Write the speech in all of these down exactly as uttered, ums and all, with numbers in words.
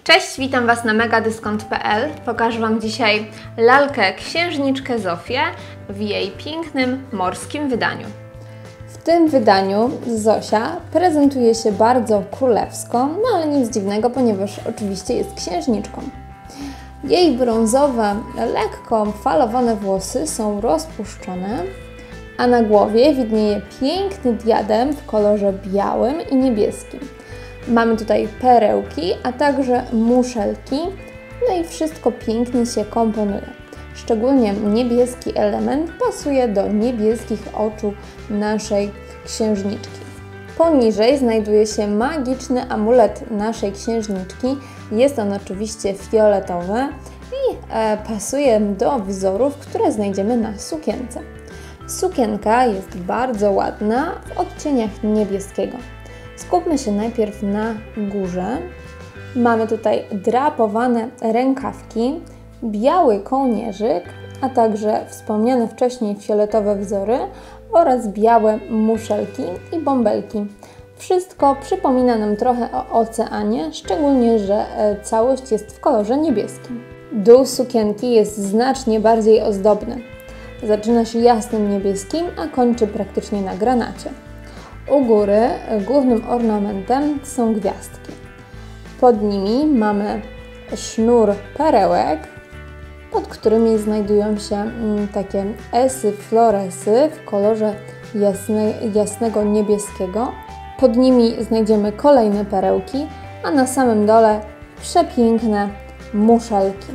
Cześć, witam Was na megadyskont kropka p l. Pokażę Wam dzisiaj lalkę księżniczkę Zofię w jej pięknym morskim wydaniu. W tym wydaniu Zosia prezentuje się bardzo królewsko, no ale nic dziwnego, ponieważ oczywiście jest księżniczką. Jej brązowe, lekko falowane włosy są rozpuszczone, a na głowie widnieje piękny diadem w kolorze białym i niebieskim. Mamy tutaj perełki, a także muszelki, no i wszystko pięknie się komponuje. Szczególnie niebieski element pasuje do niebieskich oczu naszej księżniczki. Poniżej znajduje się magiczny amulet naszej księżniczki. Jest on oczywiście fioletowy i e, pasuje do wzorów, które znajdziemy na sukience. Sukienka jest bardzo ładna w odcieniach niebieskiego. Skupmy się najpierw na górze. Mamy tutaj drapowane rękawki, biały kołnierzyk, a także wspomniane wcześniej fioletowe wzory oraz białe muszelki i bąbelki. Wszystko przypomina nam trochę o oceanie, szczególnie że całość jest w kolorze niebieskim. Dół sukienki jest znacznie bardziej ozdobny. Zaczyna się jasnym niebieskim, a kończy praktycznie na granacie. U góry głównym ornamentem są gwiazdki. Pod nimi mamy sznur perełek, pod którymi znajdują się takie esy, floresy w kolorze jasne, jasnego niebieskiego. Pod nimi znajdziemy kolejne perełki, a na samym dole przepiękne muszelki.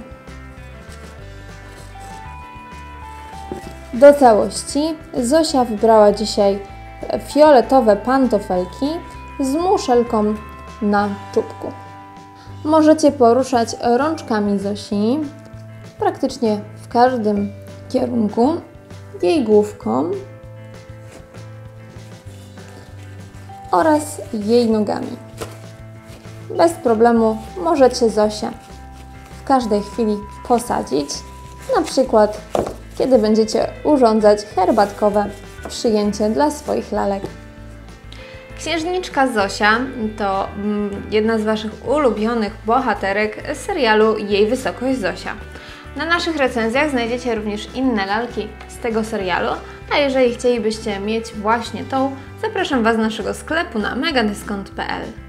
Do całości Zosia wybrała dzisiaj fioletowe pantofelki z muszelką na czubku. Możecie poruszać rączkami Zosi praktycznie w każdym kierunku, jej główką oraz jej nogami. Bez problemu możecie Zosię w każdej chwili posadzić, na przykład kiedy będziecie urządzać herbatkowe przyjęcie dla swoich lalek. Księżniczka Zosia to jedna z Waszych ulubionych bohaterek serialu Jej Wysokość Zosia. Na naszych recenzjach znajdziecie również inne lalki z tego serialu, a jeżeli chcielibyście mieć właśnie tą, zapraszam Was do naszego sklepu na megadyskont kropka p l.